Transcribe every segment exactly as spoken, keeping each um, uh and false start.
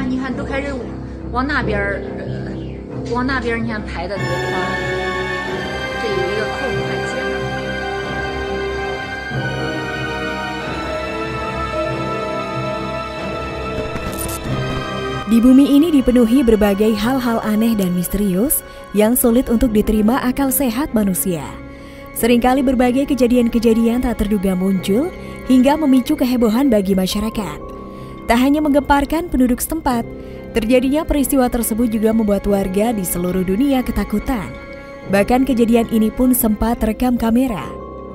看，你看都开始往那边儿，往那边儿，你看排的多宽，这有一个扣子快接上。 Di bumi ini dipenuhi berbagai hal-hal aneh dan misterius yang sulit untuk diterima akal sehat manusia. Seringkali berbagai kejadian-kejadian tak terduga muncul hingga memicu kehebohan bagi masyarakat. Tak hanya menggemparkan penduduk setempat, terjadinya peristiwa tersebut juga membuat warga di seluruh dunia ketakutan. Bahkan kejadian ini pun sempat terekam kamera.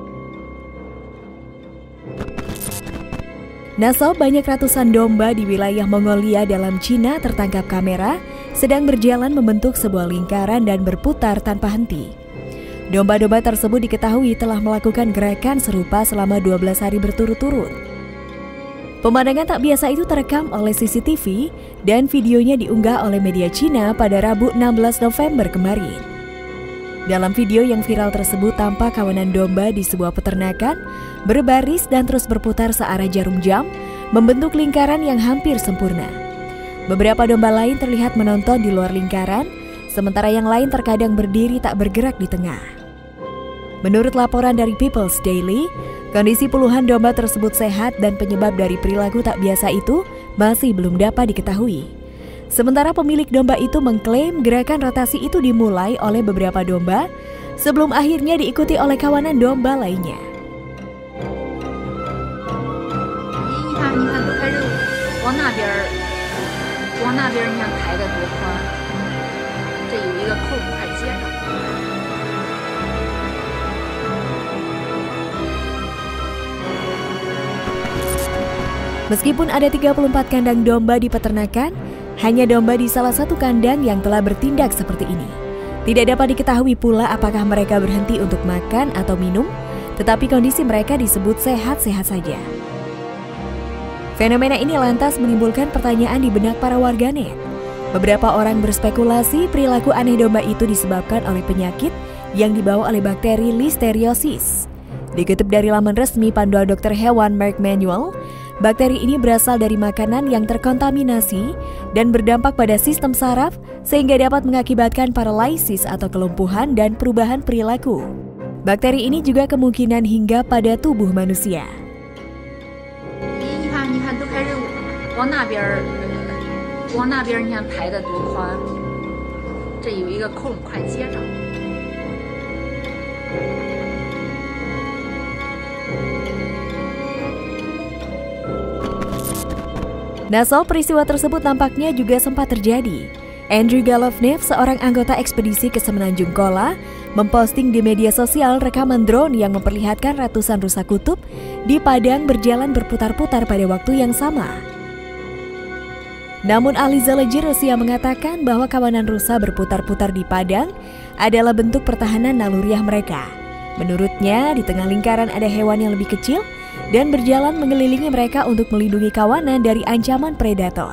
Naso, banyak ratusan domba di wilayah Mongolia dalam Cina tertangkap kamera sedang berjalan membentuk sebuah lingkaran dan berputar tanpa henti. Domba-domba tersebut diketahui telah melakukan gerakan serupa selama dua belas hari berturut-turut. Pemandangan tak biasa itu terekam oleh C C T V dan videonya diunggah oleh media Cina pada Rabu enam belas November kemarin. Dalam video yang viral tersebut tampak kawanan domba di sebuah peternakan berbaris dan terus berputar searah jarum jam, membentuk lingkaran yang hampir sempurna. Beberapa domba lain terlihat menonton di luar lingkaran, sementara yang lain terkadang berdiri tak bergerak di tengah. Menurut laporan dari People's Daily, kondisi puluhan domba tersebut sehat dan penyebab dari perilaku tak biasa itu masih belum dapat diketahui. Sementara pemilik domba itu mengklaim gerakan rotasi itu dimulai oleh beberapa domba sebelum akhirnya diikuti oleh kawanan domba lainnya. Meskipun ada tiga puluh empat kandang domba di peternakan, hanya domba di salah satu kandang yang telah bertindak seperti ini. Tidak dapat diketahui pula apakah mereka berhenti untuk makan atau minum, tetapi kondisi mereka disebut sehat-sehat saja. Fenomena ini lantas menimbulkan pertanyaan di benak para warganet. Beberapa orang berspekulasi perilaku aneh domba itu disebabkan oleh penyakit yang dibawa oleh bakteri Listeriosis. Dikutip dari laman resmi Panduan Dokter Hewan Merck Manual, bakteri ini berasal dari makanan yang terkontaminasi dan berdampak pada sistem saraf sehingga dapat mengakibatkan paralisis atau kelumpuhan dan perubahan perilaku. Bakteri ini juga kemungkinan hingga pada tubuh manusia. Naso, peristiwa tersebut tampaknya juga sempat terjadi. Andrew Galovnev, seorang anggota ekspedisi ke Semenanjung Kola, memposting di media sosial rekaman drone yang memperlihatkan ratusan rusa kutub di padang berjalan berputar-putar pada waktu yang sama. Namun ahli zoologi Rusia mengatakan bahwa kawanan rusa berputar-putar di padang adalah bentuk pertahanan naluriah mereka. Menurutnya, di tengah lingkaran ada hewan yang lebih kecil dan berjalan mengelilingi mereka untuk melindungi kawanan dari ancaman predator.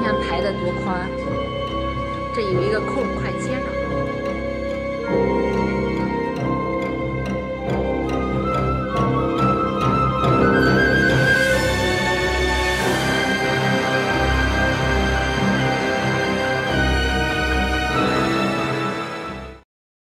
Ini